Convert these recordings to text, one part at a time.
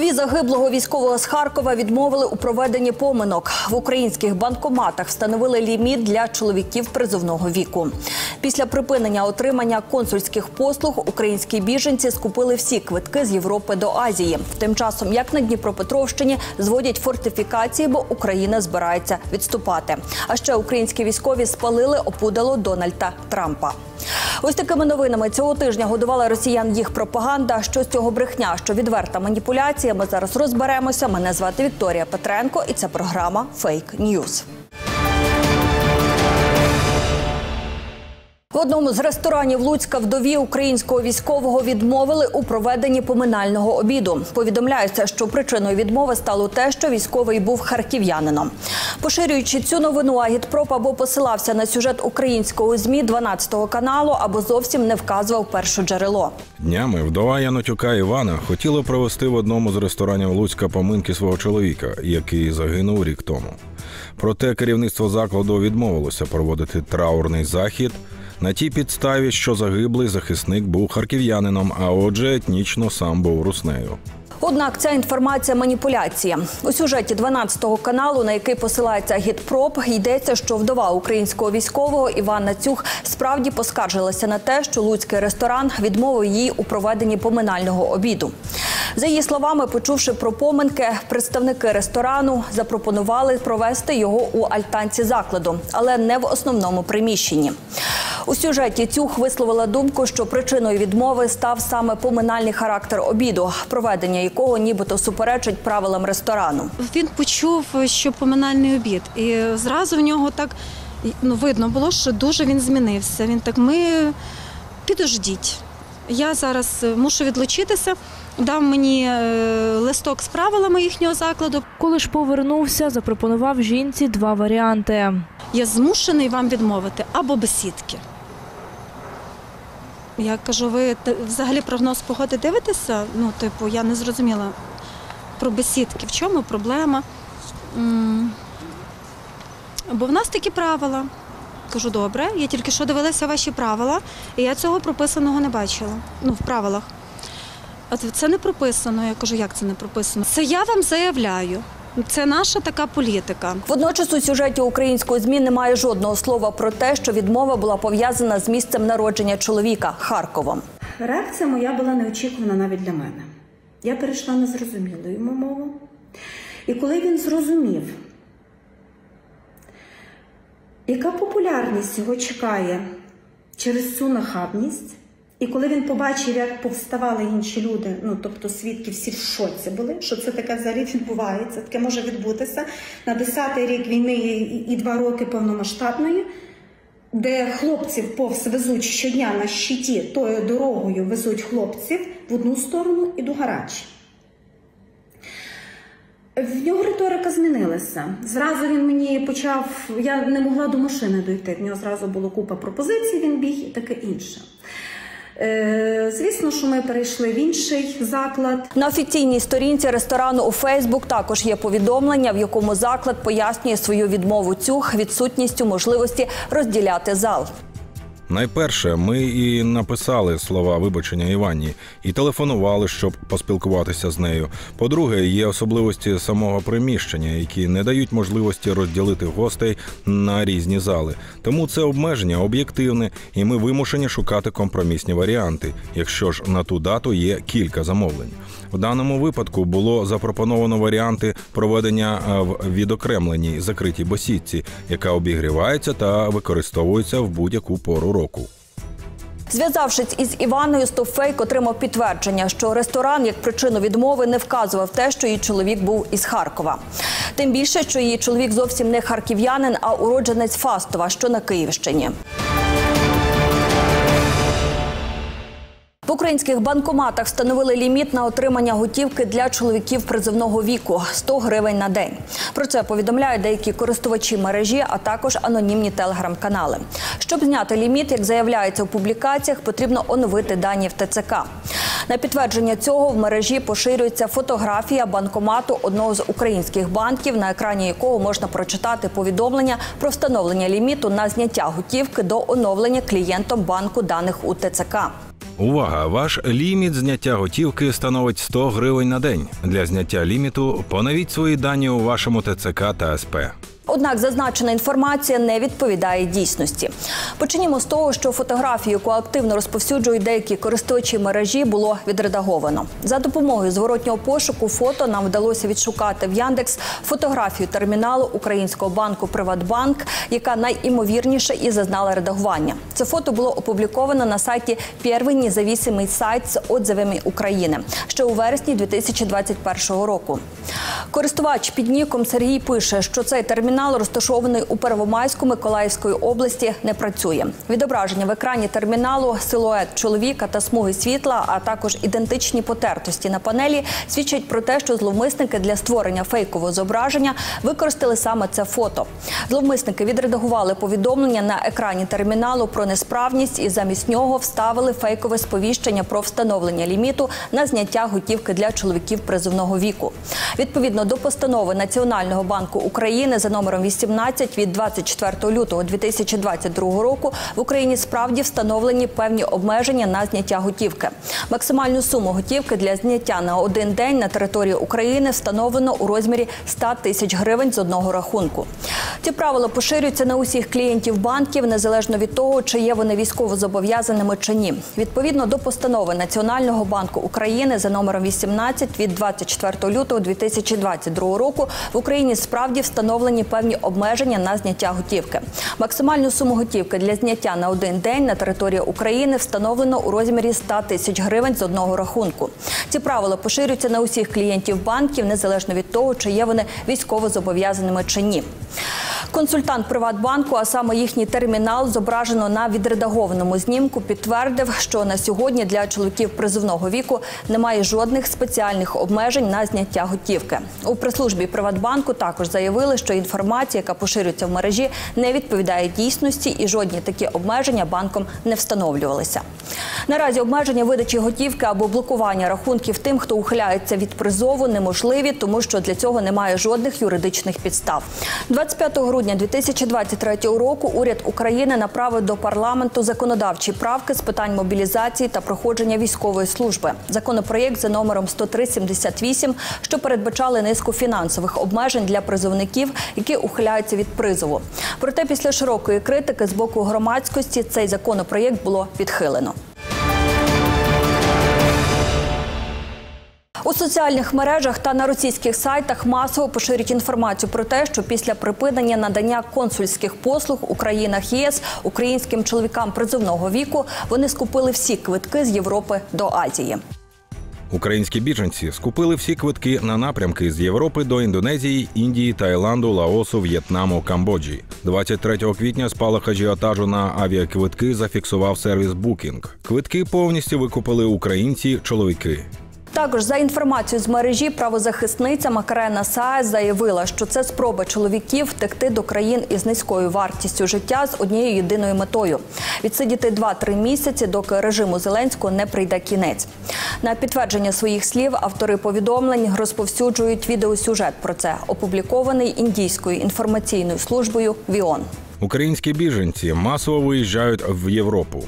Родичі загиблого військового з Харкова відмовили у проведенні поминок. В українських банкоматах встановили ліміт для чоловіків призовного віку. Після припинення отримання консульських послуг українські біженці скупили всі квитки з Європи до Азії. Тим часом, як на Дніпропетровщині, зводять фортифікації, бо Україна збирається відступати. А ще українські військові спалили опудало Дональда Трампа. Ось такими новинами цього тижня годувала росіян їх пропаганда. Що з цього брехня, що відверта маніпуляція, ми зараз розберемося. Мене звати Вікторія Петренко і це програма «Фейк Ньюз». В одному з ресторанів Луцька вдові українського військового відмовили у проведенні поминального обіду. Повідомляється, що причиною відмови стало те, що військовий був харків'янином. Поширюючи цю новину, агітпроп або посилався на сюжет українського ЗМІ 12 каналу, або зовсім не вказував першоджерело. Днями вдова Янутюка Івана хотіла провести в одному з ресторанів Луцька поминки свого чоловіка, який загинув рік тому. Проте керівництво закладу відмовилося проводити траурний захід на тій підставі, що загиблий захисник був харків'янином, а отже етнічно сам був руснею. Однак ця інформація – маніпуляція. У сюжеті 12 каналу, на який посилається агітпроп, йдеться, що вдова українського військового Івана Цюх справді поскаржилася на те, що луцький ресторан відмовив їй у проведенні поминального обіду. За її словами, почувши про поминки, представники ресторану запропонували провести його у альтанці закладу, але не в основному приміщенні. У сюжеті Цюх висловила думку, що причиною відмови став саме поминальний характер обіду, проведення якого нібито суперечить правилам ресторану. Він почув, що поминальний обід, і зразу в нього так видно було, що дуже він змінився. Він так: ми підождіть, я зараз мушу відлучитися. Дав мені листок з правилами їхнього закладу. Коли ж повернувся, запропонував жінці два варіанти. Я змушений вам відмовити або бесідки. Я кажу: ви взагалі прогноз погоди дивитеся? Я не зрозуміла про бесідки. В чому проблема? Бо в нас такі правила. Кажу: добре, я тільки що дивилася ваші правила, і я цього прописаного не бачила, в правилах. А це не прописано. Я кажу: як це не прописано? Це я вам заявляю. Це наша така політика. Водночас у сюжеті української ЗМІ немає жодного слова про те, що відмова була пов'язана з місцем народження чоловіка – Харковом. Реакція моя була неочікувана навіть для мене. Я перейшла на зрозумілу йому мову. І коли він зрозумів, яка популярність його чекає через цю нахабність, і коли він побачив, як повставали інші люди, тобто свідки всі в шоці були, що це таке взагалі відбувається, таке може відбутися на 10-й рік війни і 2 роки повномасштабної, де хлопців повз везуть щодня на щиті, тою дорогою везуть хлопців в одну сторону і до гарячі. В нього риторика змінилася. Зразу він мені почав, я не могла до машини дойти, в нього зразу було купа пропозицій, він біг і таке інше. Звісно, що ми перейшли в інший заклад. На офіційній сторінці ресторану у Фейсбук також є повідомлення, в якому заклад пояснює свою відмову Цюх відсутністю можливості розділяти зал. Найперше, ми і написали слова вибачення Іванні, і телефонували, щоб поспілкуватися з нею. По-друге, є особливості самого приміщення, які не дають можливості розділити гостей на різні зали. Тому це обмеження об'єктивне, і ми вимушені шукати компромісні варіанти, якщо ж на ту дату є кілька замовлень. В даному випадку було запропоновано варіанти проведення в відокремленій закритій бесідці, яка обігрівається та використовується в будь-яку пору року. Зв'язавшись із Іваною, StopFake отримав підтвердження, що ресторан як причину відмови не вказував те, що її чоловік був із Харкова. Тим більше, що її чоловік зовсім не харків'янин, а уродженець Фастова, що на Київщині. В українських банкоматах встановили ліміт на отримання готівки для чоловіків призовного віку – 100 гривень на день. Про це повідомляють деякі користувачі мережі, а також анонімні телеграм-канали. Щоб зняти ліміт, як заявляється у публікаціях, потрібно оновити дані в ТЦК. На підтвердження цього в мережі поширюється фотографія банкомату одного з українських банків, на екрані якого можна прочитати повідомлення про встановлення ліміту на зняття готівки до оновлення клієнтом банку даних у ТЦК. Увага! Ваш ліміт зняття готівки становить 100 гривень на день. Для зняття ліміту поновіть свої дані у вашому ТЦК та СП. Однак зазначена інформація не відповідає дійсності. Почнімо з того, що фотографію, яку активно розповсюджують деякі користувачі мережі, було відредаговано. За допомогою зворотнього пошуку фото нам вдалося відшукати в Яндекс фотографію терміналу українського банку «Приватбанк», яка найімовірніше і зазнала редагування. Це фото було опубліковано на сайті «Первый независимый сайт з отзывами України» ще у вересні 2021 року. Користувач під ніком Сергій пише, що цей термінал, розташований у Первомайську Миколаївської області, не працює. Відображення в екрані терміналу, силует чоловіка та смуги світла, а також ідентичні потертості на панелі свідчать про те, що зловмисники для створення фейкового зображення використали саме це фото. Зловмисники відредагували повідомлення на екрані терміналу про несправність і замість нього вставили фейкове сповіщення про встановлення ліміту на зняття готівки для чоловіків призовного віку. Відповідно до постанови Національного банку України за номером 18 від 24 лютого 2022 року в Україні справді встановлені певні обмеження на зняття готівки. Максимальну суму готівки для зняття на один день на території України встановлено у розмірі 100 тисяч гривень з одного рахунку. Ці правила поширюються на усіх клієнтів банків, незалежно від того, чи є вони військовозобов'язаними чи ні. Відповідно до постанови Національного банку України за номером 18 від 24 лютого 2022 року в Україні справді встановлені певні обмеження на зняття готівки. Максимальну суму готівки для зняття на один день на території України встановлено у розмірі 100 тисяч гривень з одного рахунку. Ці правила поширюються на усіх клієнтів банків, незалежно від того, чи є вони військовозобов'язаними чи ні. Консультант Приватбанку, а саме їхній термінал, зображено на відредагованому знімку, підтвердив, що на сьогодні для чоловіків призовного віку немає жодних спеціальних обмежень на зняття готівки. У прес-службі Приватбанку також заявили, що інформація, яка поширюється в мережі, не відповідає дійсності і жодні такі обмеження банком не встановлювалися. Наразі обмеження видачі готівки або блокування рахунків тим, хто ухиляється від призову, неможливі, тому що для цього немає жодних юридичних підстав. 25 грудня 2023 року уряд України направив до парламенту законодавчі правки з питань мобілізації та проходження військової служби. Законопроєкт за номером 10378, що передбачали низку фінансових обмежень для призовників, які ухиляються від призову. Проте після широкої критики з боку громадськості цей законопроєкт було відхилено. У соціальних мережах та на російських сайтах масово поширюють інформацію про те, що після припинення надання консульських послуг у країнах ЄС українським чоловікам призовного віку вони скупили всі квитки з Європи до Азії. Українські біженці скупили всі квитки на напрямки з Європи до Індонезії, Індії, Таїланду, Лаосу, В'єтнаму, Камбоджі. 23 квітня спалах ажіотажу на авіаквитки зафіксував сервіс Booking. Квитки повністю викупили українці-чоловіки. Також, за інформацією з мережі, правозахисниця Макарена Саес заявила, що це спроба чоловіків втекти до країн із низькою вартістю життя з однією єдиною метою – відсидіти 2-3 місяці, доки режиму Зеленського не прийде кінець. На підтвердження своїх слів автори повідомлень розповсюджують відеосюжет про це, опублікований індійською інформаційною службою ВІОН. Українські біженці масово виїжджають в Європу.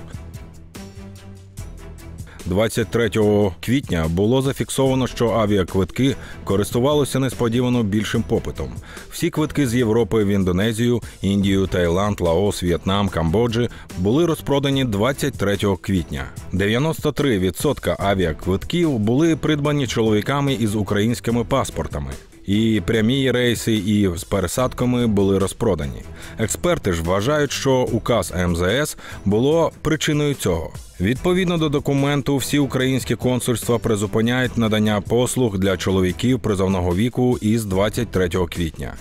23 квітня було зафіксовано, що авіаквитки користувалися несподівано більшим попитом. Всі квитки з Європи в Індонезію, Індію, Таїланд, Лаос, В'єтнам, Камбоджі були розпродані 23 квітня. 93% авіаквитків були придбані чоловіками із українськими паспортами. І прямі рейси, і з пересадками були розпродані. Експерти ж вважають, що указ МЗС було причиною цього. Відповідно до документу, всі українські консульства призупиняють надання послуг для чоловіків призовного віку із 23 квітня.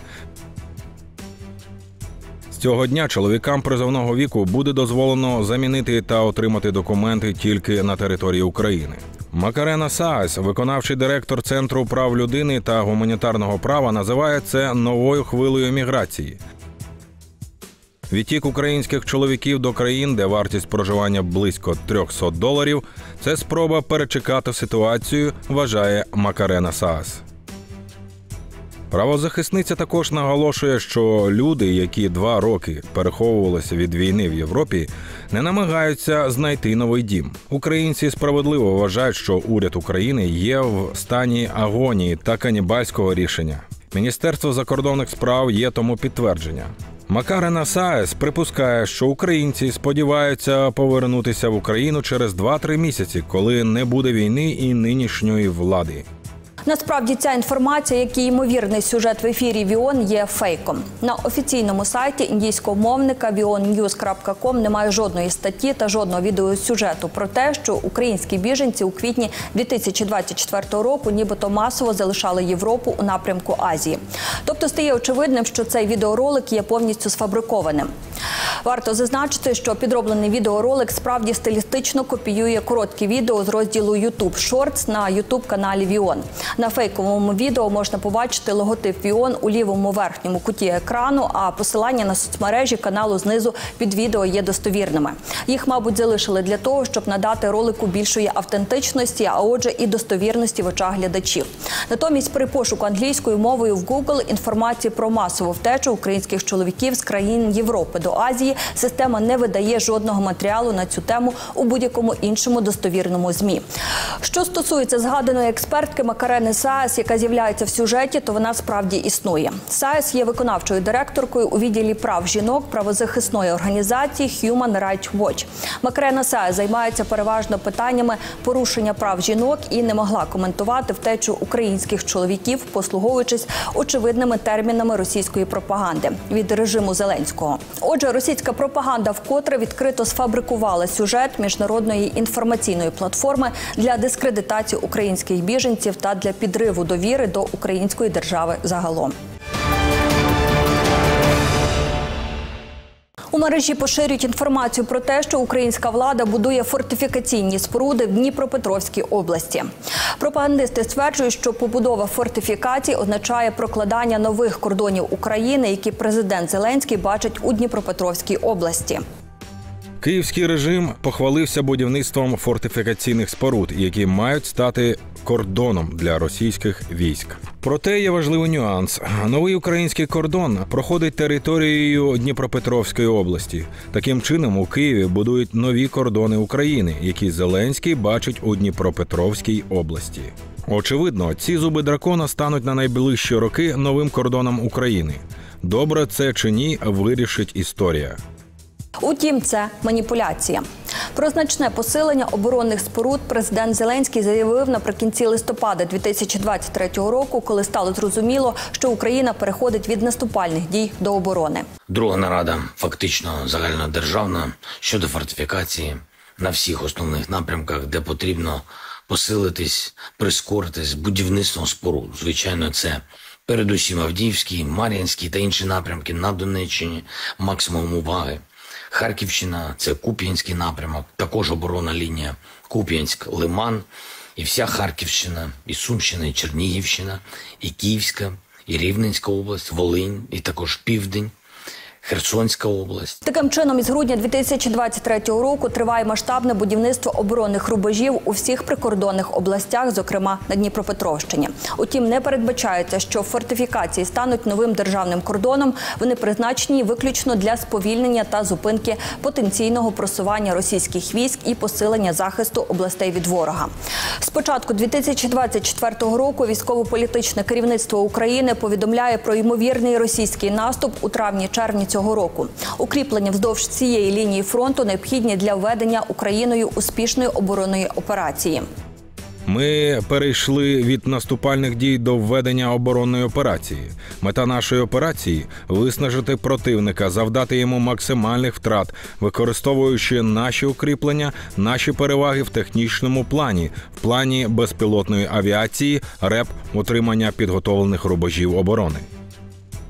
З цього дня чоловікам призовного віку буде дозволено замінити та отримати документи тільки на території України. Макарена Саес, виконавчий директор Центру прав людини та гуманітарного права, називає це новою хвилею міграції. Відтік українських чоловіків до країн, де вартість проживання близько $300 – це спроба перечекати ситуацію, вважає Макарена Саес. Правозахисниця також наголошує, що люди, які 2 роки переховувалися від війни в Європі, не намагаються знайти новий дім. Українці справедливо вважають, що уряд України є в стані агонії та канібальського рішення. Міністерство закордонних справ є тому підтвердження. Макарена Саес припускає, що українці сподіваються повернутися в Україну через 2-3 місяці, коли не буде війни і нинішньої влади. Насправді ця інформація, як і ймовірний сюжет в ефірі ВІОН, є фейком. На офіційному сайті індійського мовника vionnews.com немає жодної статті та жодного відеосюжету про те, що українські біженці у квітні 2024 року нібито масово залишали Європу у напрямку Азії. Тобто стає очевидним, що цей відеоролик є повністю сфабрикованим. Варто зазначити, що підроблений відеоролик справді стилістично копіює короткі відео з розділу YouTube Shorts на YouTube-каналі ВІОН. На фейковому відео можна побачити логотип ВІОН у лівому верхньому куті екрану, а посилання на соцмережі каналу знизу під відео є достовірними. Їх, мабуть, залишили для того, щоб надати ролику більшої автентичності, а отже і достовірності в очах глядачів. Натомість при пошуку англійською мовою в Google інформації про масову втечу українських чоловіків з країн Європи до Азії система не видає жодного матеріалу на цю тему у будь-якому іншому достовірному ЗМІ. Що стосується згаданої експертки Макарени Саес, яка з'являється в сюжеті, то вона справді існує. Саес є виконавчою директоркою у відділі прав жінок правозахисної організації Human Rights Watch. Макарена Саес займається переважно питаннями порушення прав жінок і не могла коментувати втечу українських чоловіків, послуговуючись очевидними термінами російської пропаганди від режиму Зеленського. Отже, російська пропаганда вкотре відкрито сфабрикувала сюжет міжнародної інформаційної платформи для дискредитації українських біженців та для підриву довіри до української держави загалом. У мережі поширюють інформацію про те, що українська влада будує фортифікаційні споруди в Дніпропетровській області. Пропагандисти стверджують, що побудова фортифікацій означає прокладання нових кордонів України, які президент Зеленський бачить у Дніпропетровській області. Київський режим похвалився будівництвом фортифікаційних споруд, які мають стати кордоном для російських військ. Проте є важливий нюанс. Новий український кордон проходить територією Дніпропетровської області. Таким чином, у Києві будують нові кордони України, які Зеленський бачить у Дніпропетровській області. Очевидно, ці зуби дракона стануть на найближчі роки новим кордоном України. Добре це чи ні, вирішить історія. Утім, це маніпуляція. Про значне посилення оборонних споруд президент Зеленський заявив наприкінці листопада 2023 року, коли стало зрозуміло, що Україна переходить від наступальних дій до оборони. Друга нарада, фактично загальнодержавна, щодо фортифікації на всіх основних напрямках, де потрібно посилитись, прискоритись будівництвом споруд. Звичайно, це передусім Авдіївський, Мар'їнський та інші напрямки на Донеччині, максимум уваги. Харківщина – це Куп'янський напрямок, також оборонна лінія Куп'янськ, Лиман, і вся Харківщина, і Сумщина, і Чернігівщина, і Київська, і Рівненська область, Волинь, і також Південь, Херсонська область. Таким чином, із грудня 2023 року триває масштабне будівництво оборонних рубежів у всіх прикордонних областях, зокрема на Дніпропетровщині. Утім, не передбачається, що фортифікації стануть новим державним кордоном. Вони призначені виключно для сповільнення та зупинки потенційного просування російських військ і посилення захисту областей від ворога. З початку 2024 року військово-політичне керівництво України повідомляє про ймовірний російський наступ у травні-червні цього року. Укріплення вздовж цієї лінії фронту необхідні для введення Україною успішної оборонної операції. Ми перейшли від наступальних дій до введення оборонної операції. Мета нашої операції – виснажити противника, завдати йому максимальних втрат, використовуючи наші укріплення, наші переваги в технічному плані, в плані безпілотної авіації, РЕП, утримання підготовлених рубежів оборони.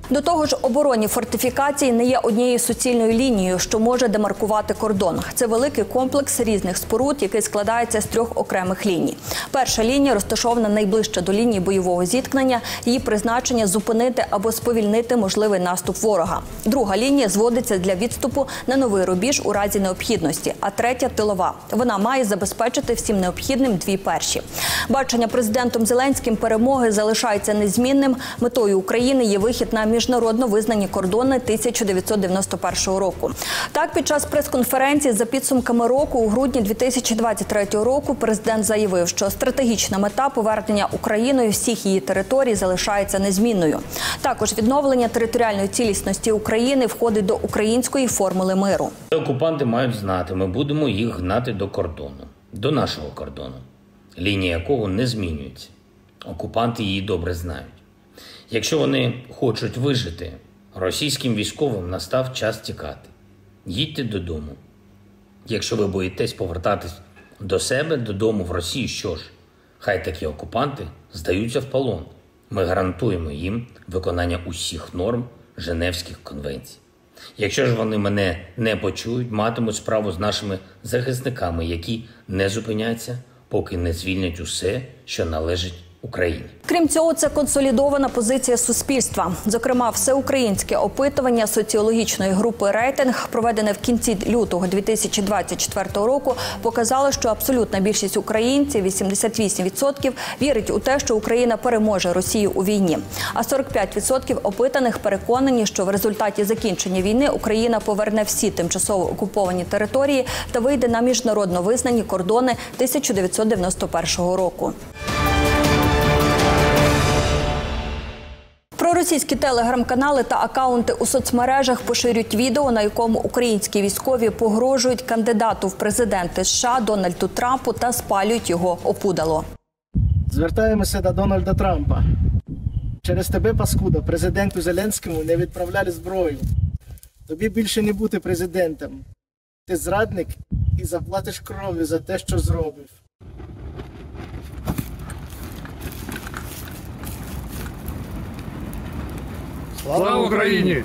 До того ж, оборонні фортифікації не є однією суцільною лінією, що може демаркувати кордон. Це великий комплекс різних споруд, який складається з 3 окремих ліній. Перша лінія розташована найближче до лінії бойового зіткнення. Її призначення – зупинити або сповільнити можливий наступ ворога. Друга лінія зводиться для відступу на новий рубіж у разі необхідності, а третя – тилова. Вона має забезпечити всім необхідним 2 перші. Бачення президентом Зеленським перемоги залишається незмінним. Метою України є вихід на міжнародно визнані кордони 1991 року. Так, під час прес-конференції за підсумками року у грудні 2023 року президент заявив, що стратегічна мета повернення Україною всіх її територій залишається незмінною. Також відновлення територіальної цілісності України входить до української формули миру. Окупанти мають знати, ми будемо їх гнати до кордону, до нашого кордону, лінія якого не змінюється. Окупанти її добре знають. Якщо вони хочуть вижити, російським військовим настав час тікати. Їдьте додому. Якщо ви боїтесь повертатись до себе, додому в Росію, що ж? Хай такі окупанти здаються в полон. Ми гарантуємо їм виконання усіх норм Женевських конвенцій. Якщо ж вони мене не почують, матимуть справу з нашими захисниками, які не зупиняться, поки не звільнять усе, що належить Україні. Крім цього, це консолідована позиція суспільства. Зокрема, всеукраїнське опитування соціологічної групи «Рейтинг», проведене в кінці лютого 2024 року, показало, що абсолютна більшість українців, 88%, вірить у те, що Україна переможе Росію у війні. А 45% опитаних переконані, що в результаті закінчення війни Україна поверне всі тимчасово окуповані території та вийде на міжнародно визнані кордони 1991 року. Проросійські телеграм-канали та акаунти у соцмережах поширюють відео, на якому українські військові погрожують кандидату в президенти США Дональду Трампу та спалюють його опудало. Звертаємося до Дональда Трампа. Через тебе, паскуда, президенту Зеленському не відправляли зброю. Тобі більше не бути президентом. Ти зрадник і заплатиш кров'ю за те, що зробив. Слава Україні!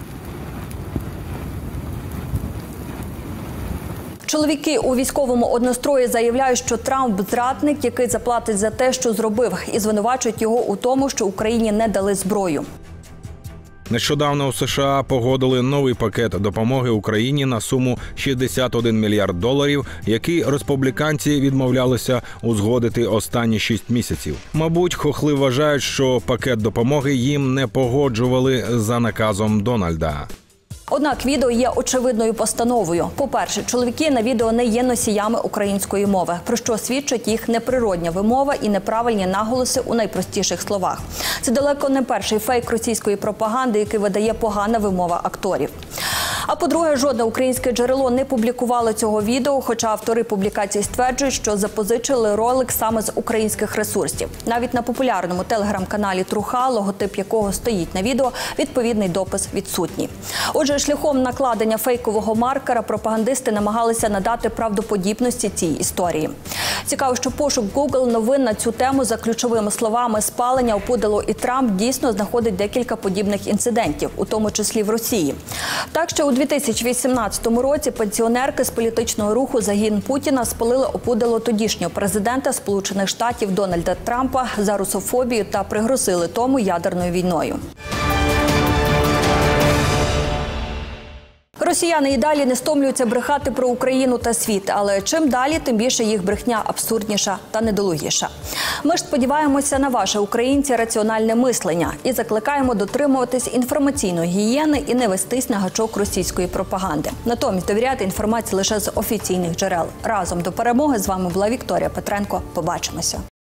Чоловіки у військовому однострої заявляють, що Трамп – зрадник, який заплатить за те, що зробив, і звинувачують його у тому, що Україні не дали зброю. Нещодавно у США погодили новий пакет допомоги Україні на суму $61 мільярд, який республіканці відмовлялися узгодити останні 6 місяців. Мабуть, хохли вважають, що пакет допомоги їм не погоджували за наказом Дональда. Однак відео є очевидною постановою. По-перше, чоловіки на відео не є носіями української мови, про що свідчить їх неприродня вимова і неправильні наголоси у найпростіших словах. Це далеко не перший фейк російської пропаганди, який видає погана вимова акторів. А по-друге, жодне українське джерело не публікувало цього відео, хоча автори публікації стверджують, що запозичили ролик саме з українських ресурсів. Навіть на популярному телеграм-каналі Труха, логотип якого стоїть на відео, відповідний допис відсутній. Отже, шляхом накладення фейкового маркера пропагандисти намагалися надати правдоподібності цій історії. Цікаво, що пошук Google новин на цю тему за ключовими словами «спалення», «опудало» і «Трамп» дійсно знаходить декілька подібних інцидентів, у тому числі в Росії. Так що у 2018 році пенсіонерки з політичного руху «Загін Путіна» спалили опудало тодішнього президента Сполучених Штатів Дональда Трампа за русофобію та пригрозили тому ядерною війною. Росіяни і далі не стомлюються брехати про Україну та світ, але чим далі, тим більше їх брехня абсурдніша та недолугіша. Ми ж сподіваємося на ваше, українці, раціональне мислення і закликаємо дотримуватись інформаційної гігієни і не вестись на гачок російської пропаганди. Натомість довіряти інформації лише з офіційних джерел. Разом до перемоги. З вами була Вікторія Петренко. Побачимося.